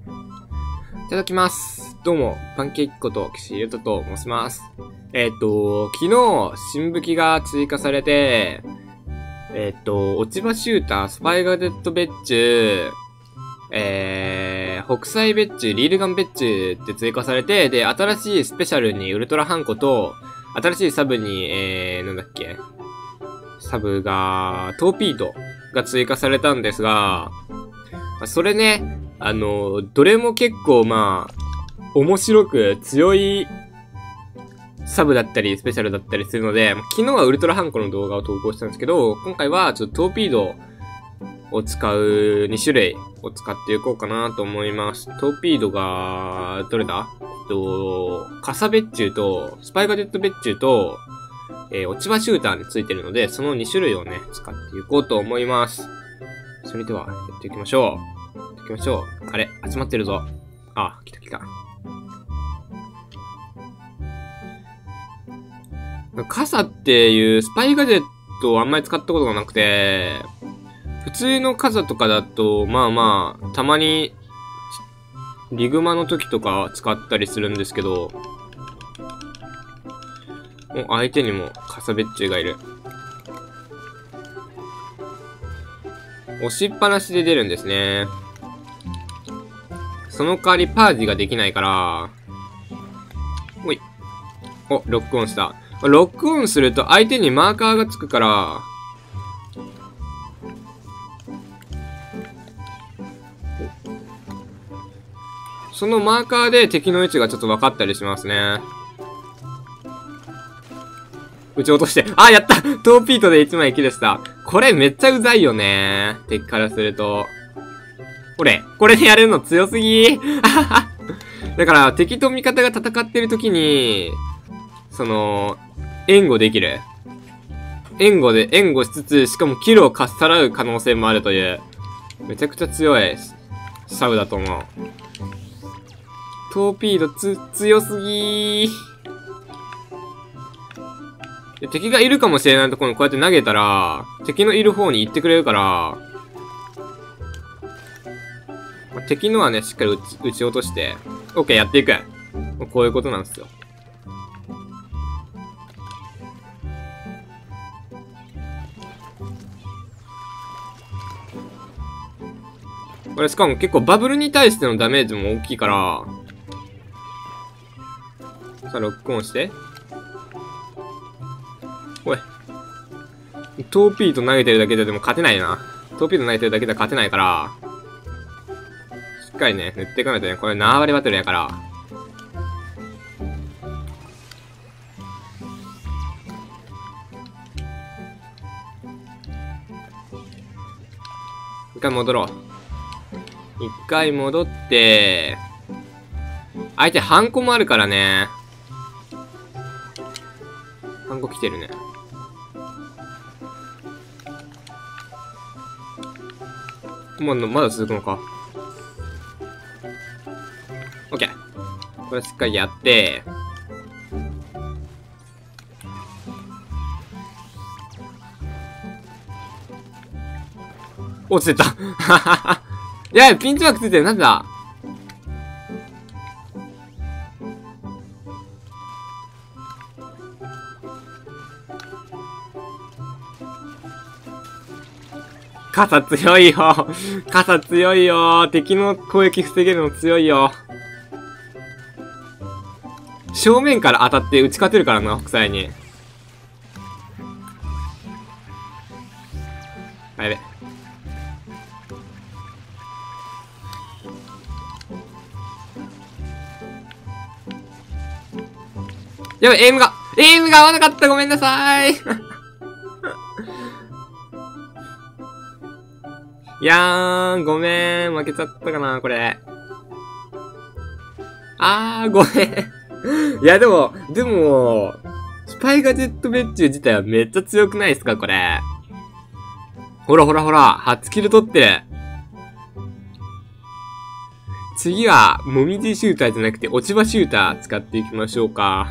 いただきます。どうも、パンケーキこと岸優斗と申します。昨日、新武器が追加されて、落ち葉シューター、スパイガデッドベッチュ、北斎ベッチュ、リールガンベッチュって追加されて、で、新しいスペシャルにウルトラハンコと、新しいサブに、なんだっけ、サブが、トーピードが追加されたんですが、それね、どれも結構面白く強いサブだったりスペシャルだったりするので、昨日はウルトラハンコの動画を投稿したんですけど、今回はちょっとトーピードを使う2種類を使っていこうかなと思います。トーピードが、どれだ？カサベッチュと、スパイガデッドベッチュと、落ち葉シューターについてるので、その2種類をね、使っていこうと思います。それでは、やっていきましょう。行きましょう。あれ、集まってるぞ。あ、来た来た。傘っていうスパイガジェットをあんまり使ったことがなくて、普通の傘とかだと、たまに、リグマの時とか使ったりするんですけど、相手にもカサベッチュがいる。押しっぱなしで出るんですね。その代わりパージができないから、おい。お、ロックオンした。ロックオンすると相手にマーカーがつくから、そのマーカーで敵の位置がちょっと分かったりしますね。撃ち落として。あ、やったトーピートで1枚キルした。これめっちゃうざいよね。敵からすると。これでやれるの強すぎだから、敵と味方が戦ってる時に、援護できる。援護しつつ、しかもキルをかっさらう可能性もあるという、めちゃくちゃ強い、サブだと思う。トーピード強すぎで敵がいるかもしれないところにこうやって投げたら、敵のいる方に行ってくれるから、敵のはね、しっかり撃ち落として、OK、やっていく。こういうことなんですよ。これしかも結構バブルに対してのダメージも大きいから、さあ、ロックオンして。おい。トーピード投げてるだけでも勝てないな。トーピード投げてるだけでは勝てないから、しっかりね、塗っていかないとね、これ縄張りバトルやから。一回戻ろう。一回戻って、相手ハンコもあるからね。ハンコ来てるね。まだ続くのか。オッケー。これしっかりやって、落ちてた。いや、ピンチマークついてる。なんだ傘強いよ。傘強いよ。敵の攻撃防げるの強いよ。正面から当たって打ち勝てるからな、北斎に。あ、やべ。やべ、エイムが合わなかった。ごめんなさい。いやー、ごめん。負けちゃったかな、これ。ごめん。いや、でも、スパイガジェットベッチュ自体はめっちゃ強くないですか、これ。ほら、初キル取ってる。次は、もみじシューターじゃなくて、落ち葉シューター使っていきましょうか。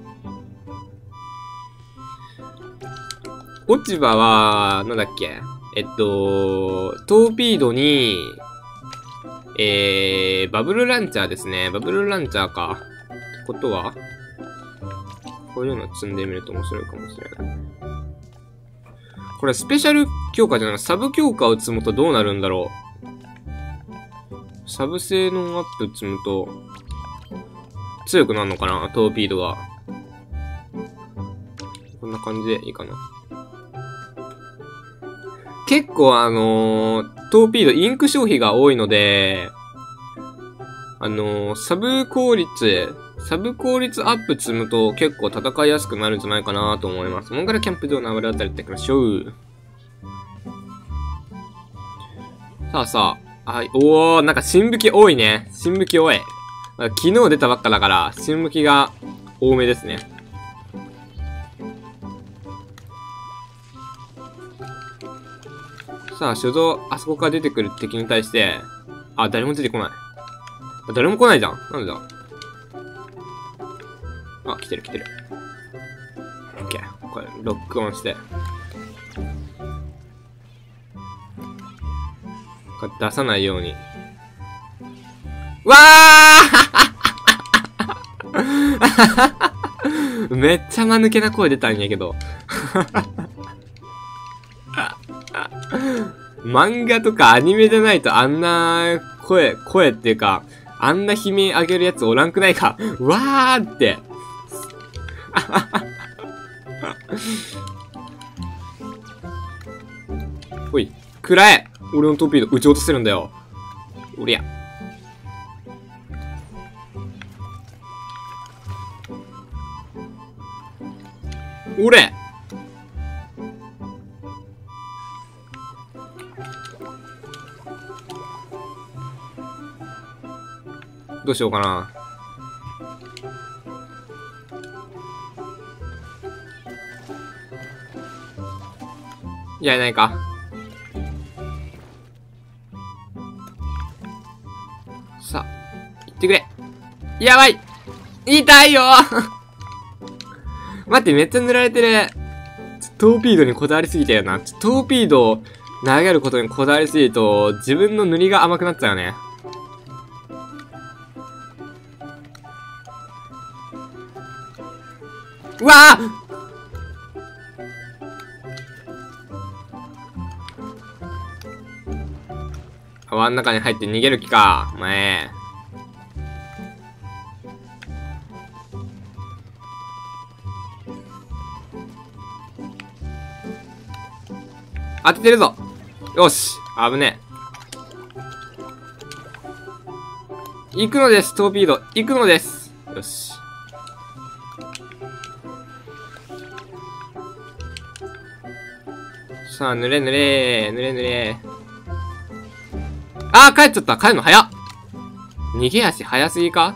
落ち葉は、なんだっけトーピードに、 バブルランチャーですね。バブルランチャーか。ってことは、こういうの積んでみると面白いかもしれない。これスペシャル強化じゃない、サブ強化を積むとどうなるんだろう。サブ性能アップ積むと、強くなるのかな、トーピードが。こんな感じでいいかな。結構トーピードインク消費が多いので、サブ効率アップ積むと結構戦いやすくなるんじゃないかなと思います。モンガルキャンプ場のあたり行ってきましょう。さあ。はい。おー、なんか新武器多いね。新武器多い。昨日出たばっかだから、新武器が多めですね。さあ、初動、あそこから出てくる敵に対して、あ、誰も出てこない。誰も来ないじゃん。なんでだ。あ、来てる。オッケー。これ、ロックオンして。これ出さないように。わーめっちゃ間抜けな声出たんやけど。漫画とかアニメじゃないとあんな声っていうか、あんな悲鳴上げるやつおらんくないか。わーって。おい、くらえ。俺のトーピード撃ち落とせるんだよ。おりゃ。おれ。どうしようかな。やれないか。さあ、行ってくれ。やばい。痛いよ待って、めっちゃ塗られてる。トーピードにこだわりすぎたよな。トーピードを投げることにこだわりすぎると、自分の塗りが甘くなっちゃうね。うわぁ泡の中に入って逃げる気か。お前。当ててるぞ。よし。危ねえ。行くのです、トーピード。行くのです。よし。さあ、濡れ。あー、帰っちゃった。帰るの早っ。逃げ足早すぎか？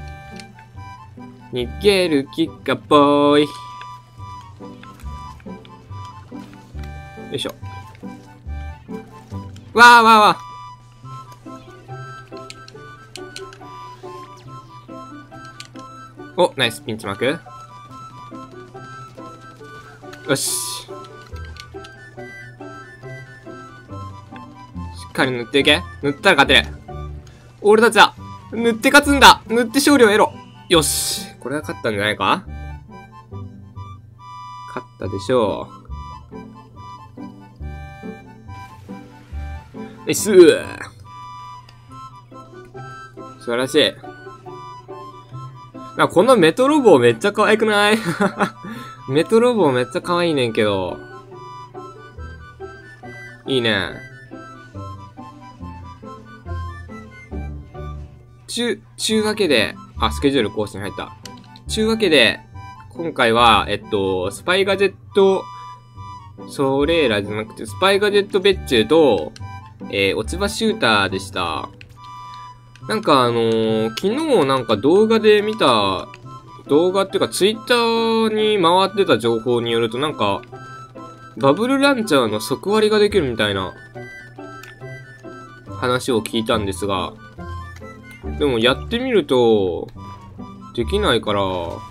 逃げる気がぽーい。よいしょ。わー。お、ナイスピンチマーク。よし。しっかり塗っていけ。塗ったら勝てる。俺たちは、塗って勝つんだ。塗って勝利を得ろ。よし。これは勝ったんじゃないか？勝ったでしょう。ナイス。素晴らしい。このメトロボめっちゃ可愛くない？メトロボめっちゃ可愛いねんけど。いいね。ちゅうわけで、スケジュール更新入った。ちゅうわけで、今回は、スパイガジェット、ソレーラじゃなくて、スパイガジェットベッチュと、落ち葉シューターでした。なんか昨日なんか動画で見た、動画っていうかツイッターに回ってた情報によるとなんか、バブルランチャーの即割ができるみたいな話を聞いたんですが、でもやってみると、できないから、こ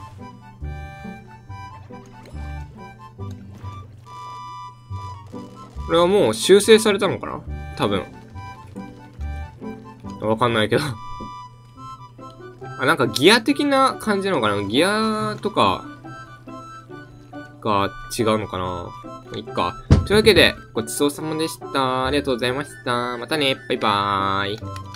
れはもう修正されたのかな？多分。 わかんないけど。あ、なんかギア的な感じなのかな？ギアとかが違うのかないっか。というわけで、ごちそうさまでした。ありがとうございました。またね。バイバーイ。